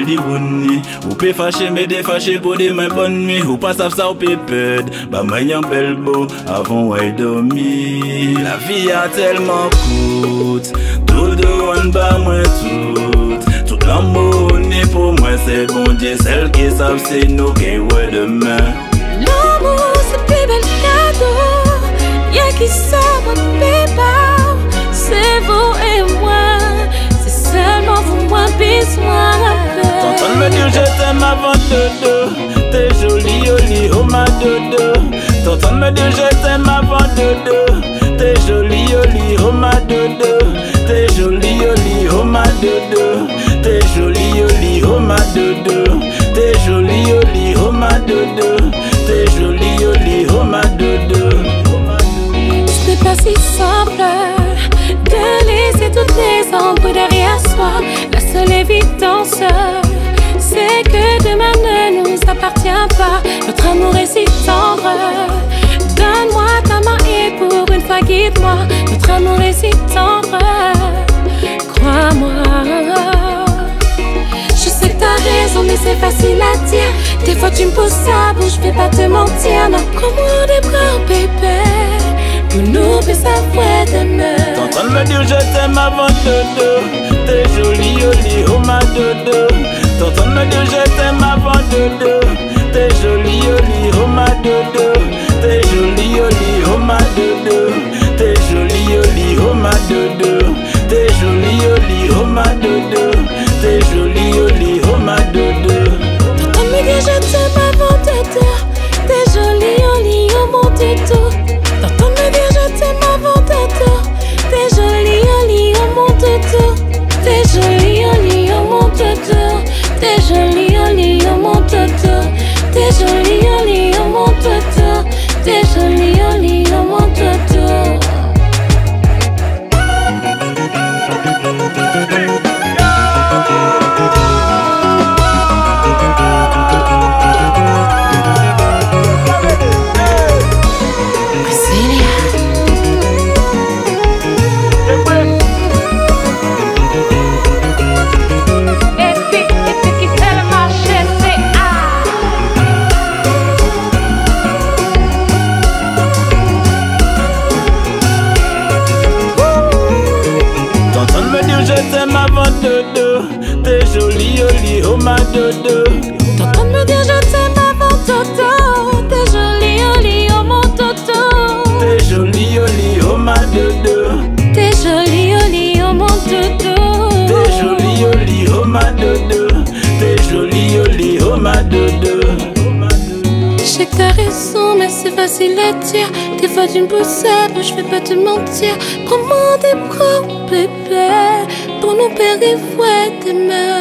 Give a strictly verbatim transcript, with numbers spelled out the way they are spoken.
di woni. Ou pe fâché mais défâché pour des mains bonnes nuits. Ou pas savent ça ou pe perd. Bah moi y'en bel beau avant ouais dormi. La vie a tellement coûte. Tout de one bas moi tout. Tout l'amour n'est pour moi c'est bon Dieu. Celles qui savent c'est nous qui ouais demain. L'amour c'est plus bel cadeau. Y'a qui savent pas. C'est vous et moi. C'est seulement vous moi besoin. T'entends me dire je t'aime avant dodo. T'es jolie jolie oh ma dodo. T'entends me dire je t'aime avant dodo. T'es jolie jolie oh ma dodo. T'es jolie jolie oh ma dodo. T'es jolie jolie oh ma dodo. T'es jolie jolie oh ma dodo. T'es jolie jolie oh ma dodo. Ce n'est pas si simple de laisser toutes les ombres derrière soi. La seule évidence, c'est que demain ne nous appartient pas. Notre amour est si tendre. Donne-moi ta main et pour une fois guide-moi. Notre amour est si tendre. Crois-moi. Je sais que t'as raison mais c'est facile à dire. Des fois tu me poses ça bouche, je vais pas te mentir. Non, comment des bras bébé. Pour nous que ça fait demain. T'entends me dire je t'aime avant dodo. T'es jolie jolie oh ma dodo. T'entends me dire je t'aime avant dodo. T'es jolie jolie oh ma dodo. T'es jolie jolie oh ma dodo. T'es jolie jolie oh ma dodo. T'es jolie jolie oh ma dodo. T'es jolie jolie oh ma dodo. T'entends me dire je t'aime avant dodo. T'es jolie jolie oh mon dodo. T'entends me dire je t'aime avant dodo. T'es jolie jolie oh mon dodo. T'es jolie jolie oh mon dodo. T'es jolie jolie oh mon dodo. T'es jolie jolie oh mon dodo. T'es jolie jolie oh mon dodo. Je t'aime avant dodo. T'es jolie jolie oh ma dodo. T'entends me dire je t'aime avant dodo. T'es jolie jolie oh mon dodo. T'es jolie jolie oh ma dodo. T'es jolie jolie oh mon dodo. T'es jolie jolie oh ma dodo. T'es jolie jolie oh ma dodo. Je sais que t'as raison mais c'est facile à dire. Des fois tu me pousses ça bouche, je vais pas te mentir. Prends-moi des bras bébé. Pour nous perdre, ouais, demain.